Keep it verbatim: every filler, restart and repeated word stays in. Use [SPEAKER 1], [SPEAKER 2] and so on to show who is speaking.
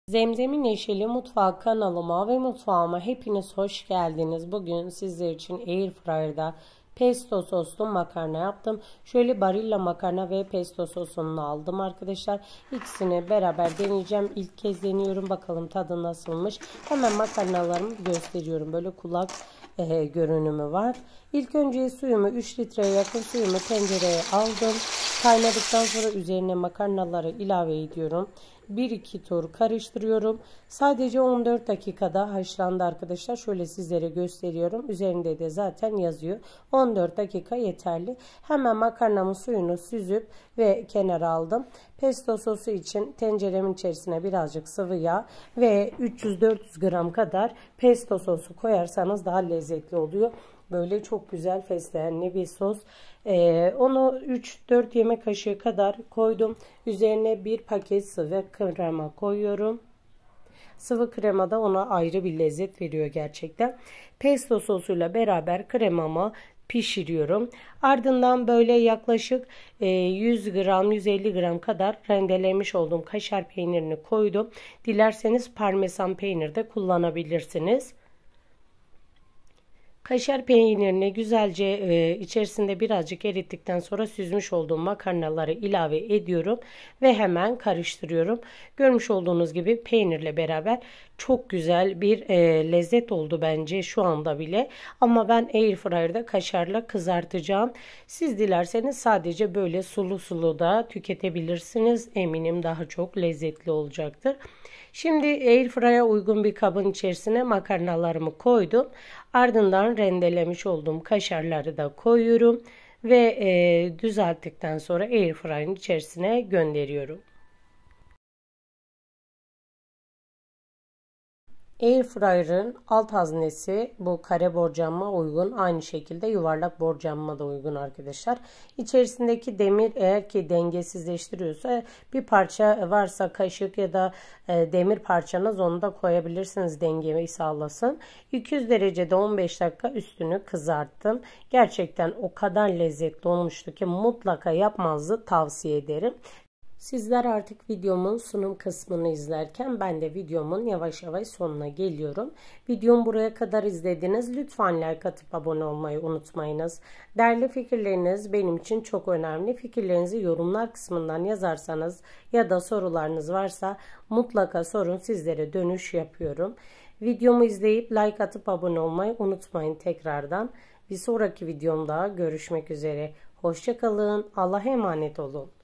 [SPEAKER 1] Zemzem'in Neşeli Mutfağı kanalıma ve mutfağıma hepiniz hoş geldiniz. Bugün sizler için Airfryer'da pesto soslu makarna yaptım. Şöyle Barilla makarna ve pesto sosunu aldım arkadaşlar. İkisini beraber deneyeceğim. İlk kez deniyorum. Bakalım tadı nasılmış. Hemen makarnalarımı gösteriyorum. Böyle kulak e, görünümü var. İlk önce suyumu üç litreye yakın suyumu tencereye aldım. Kaynadıktan sonra üzerine makarnaları ilave ediyorum. bir iki tur karıştırıyorum. Sadece on dört dakikada haşlandı arkadaşlar. Şöyle sizlere gösteriyorum. Üzerinde de zaten yazıyor. on dört dakika yeterli. Hemen makarnamın suyunu süzüp ve kenara aldım. Pesto sosu için tenceremin içerisine birazcık sıvı yağ ve üç yüz dört yüz gram kadar pesto sosu koyarsanız daha lezzetli oluyor. Böyle çok güzel fesleğenli bir sos. Ee, onu üç dört yemek kaşığı kadar koydum. Üzerine bir paket sıvı krema koyuyorum. Sıvı krema da ona ayrı bir lezzet veriyor gerçekten. Pesto sosuyla beraber kremamı pişiriyorum. Ardından böyle yaklaşık yüz gram yüz elli gram kadar rendelemiş olduğum kaşar peynirini koydum. Dilerseniz parmesan peynir de kullanabilirsiniz. Kaşar peynirini güzelce e, içerisinde birazcık erittikten sonra süzmüş olduğum makarnaları ilave ediyorum ve hemen karıştırıyorum. Görmüş olduğunuz gibi peynirle beraber çok güzel bir e, lezzet oldu bence şu anda bile. Ama ben Airfryer'da kaşarla kızartacağım. Siz dilerseniz sadece böyle sulu sulu da tüketebilirsiniz. Eminim daha çok lezzetli olacaktır. Şimdi Airfryer'a uygun bir kabın içerisine makarnalarımı koydum. Ardından rendelemiş olduğum kaşarları da koyuyorum ve e, düzelttikten sonra Airfryer'ın içerisine gönderiyorum. Airfryer'ın alt haznesi bu kare borcamma uygun. Aynı şekilde yuvarlak borcamma da uygun arkadaşlar. İçerisindeki demir eğer ki dengesizleştiriyorsa bir parça varsa kaşık ya da e, demir parçanız onu da koyabilirsiniz dengeyi sağlasın. iki yüz derecede on beş dakika üstünü kızarttım. Gerçekten o kadar lezzetli olmuştu ki mutlaka yapmanızı tavsiye ederim. Sizler artık videomun sunum kısmını izlerken ben de videomun yavaş yavaş sonuna geliyorum. Videomu buraya kadar izlediniz. Lütfen like atıp abone olmayı unutmayınız. Değerli fikirleriniz benim için çok önemli. Fikirlerinizi yorumlar kısmından yazarsanız ya da sorularınız varsa mutlaka sorun, sizlere dönüş yapıyorum. Videomu izleyip like atıp abone olmayı unutmayın tekrardan. Bir sonraki videomda görüşmek üzere. Hoşça kalın. Allah'a emanet olun.